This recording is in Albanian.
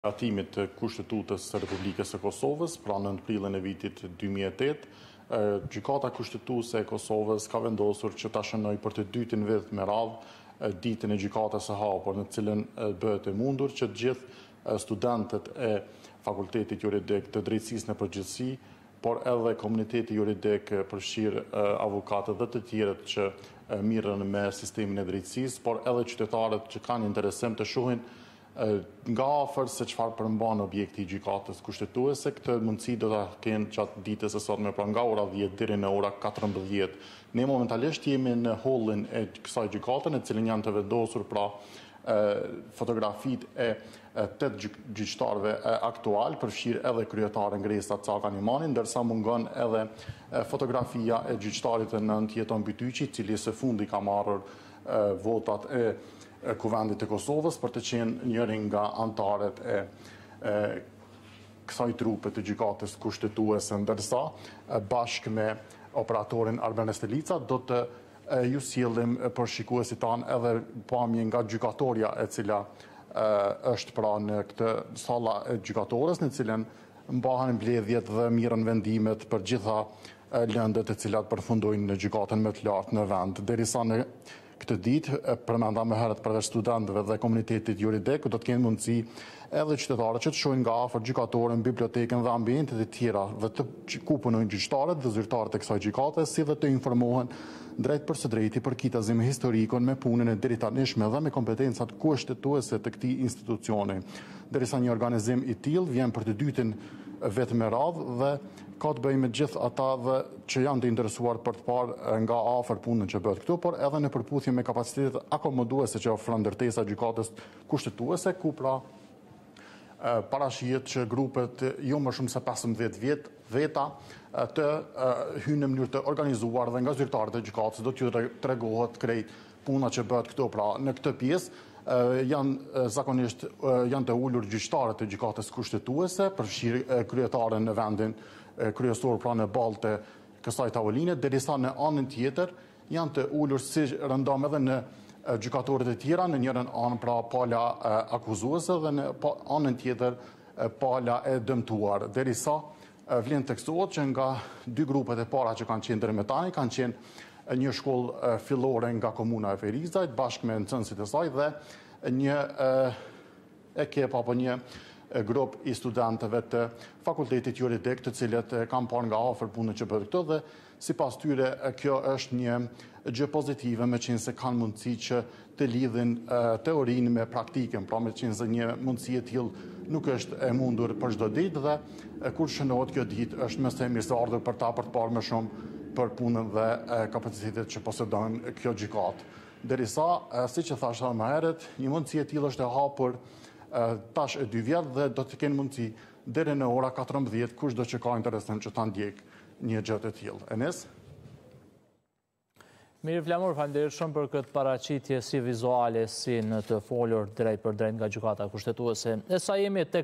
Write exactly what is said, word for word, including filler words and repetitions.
atimit të Kushtetutës së Republikës së Kosovës, pra në prilin e vitit dy mijë e tetë, Gjykata Kushtetuese e Kosovës ka vendosur që ta shënoj për të dytin vit me radhë ditën e gjykatës së hapur, në cilën bëhet e mundur që të gjithë studentët e Fakultetit Juridik të Drejtësisë në përgjithësi, por edhe komuniteti juridik përfshirë avukatët dhe të tjerët që mirën me sistemin e drejtësisë, por edhe qytetarët që kanë interesim të shohin nga afër se çfarë përmban objekti i gjykatës kushtetuese. Këtë mundësi do ta kenë gjatë ditës së sotme, pra nga ora dhjetë deri në ora katërmbëdhjetë. Ne momentalisht jemi në hallin e kësaj gjykate, në cilën janë të vendosur pra fotografitë e tetë gjyqtarëve aktual, përfshirë edhe kryetaren Gresa Caka Nimani, ndërsa mungon edhe fotografia e gjyqtarit të nëntë Jeton Bytyqi, i cili së fundi ka marrur votat e Kuvendit të Kosovës për të qenë njërin nga antarët e kësaj trupe të gjykatës kushtetuese, ndërsa bashkë me operatorin Arben Estelica do të ju sjellim për shikuesit tanë edhe pamje nga gjykatoria e cila është pra në këtë salla e gjykatorës, në cilën mbahen mbledhjet dhe mirën vendimet për gjitha lëndet e cilat përfundojnë në gjykatën më të lartë në vend. Derisa në këtë ditë, përmenda më herët përveç studentëve dhe komunitetit juridik, do të kenë mundësi edhe qytetarët që të shohin nga afër gjykatorën, bibliotekën dhe ambientet e tjera dhe të ku punojnë gjyqtarët dhe zyrtarët e kësaj gjykate, si dhe të informohen drejt për së drejti për kitazim historikun me punën e deri tanishme dhe me kompetencat kushtetuese të këtij institucioni. Derisa një organizim i tillë vjen për të dytin vetë me radhë dhe ka të bëjë me gjithë ata dhe që janë të interesuar për të parë nga afër punën që bëhet këtu, por edhe në përputhje me kapacitetet akomoduese që ofron ndërtesa gjykatës kushtetuese, ku pra parashihet që grupet jo më shumë se pesëmbëdhjetë vjet veta të hynë në mënyrë të organizuar dhe nga zyrtarët e gjykatës do t'ju tregohet krejt puna që bëhet këtu. Pra në këtë pjesë janë zakonisht janë të ulur gjyqtarët e gjykatës kushtetuese, përfshirë kryetaren në vendin kryesor pra në balë të kësaj tavoline, derisa në anën tjetër janë të ulur si rëndom edhe në gjykatorët e tjera, në njërën anë pra pala akuzuese dhe në anën tjetër pala e dëmtuar. Derisa vlen tekstohet që nga dy grupet e para që kanë qenë deri më tani kanë qenë një shkollë fillore nga komuna e Ferizajt bashkë me nxënësit e saj dhe një ekip apo një grup i studentëve të Fakultetit Juridik, të cilët kanë parë nga afër punën që bëhet këtu dhe sipas tyre kjo është një gjë pozitive, me qenë se kanë mundësi që të lidhin teorinë me praktikën, pra me qenë se një mundësi e tillë nuk është e mundur për çdo ditë dhe kur shënohet kjo ditë është më së miri se ardhur për ta për të parë më shumë për punën dhe kapacitetet që posedon kjo gjykatë. Derisa, siç e thash më herët, një mundësi e tillë është e hapur tash e dy vjet dhe do të kenë mundësi deri në ora katërmbëdhjetë kushdo që ka interesim që ta ndjek një gjë të tillë. Enes? Mirë Flamur, faleminderit shumë për këtë paraqitje si vizuale si në të folur drejt për drejt nga gjykata kushtetuese. E sa jemi tek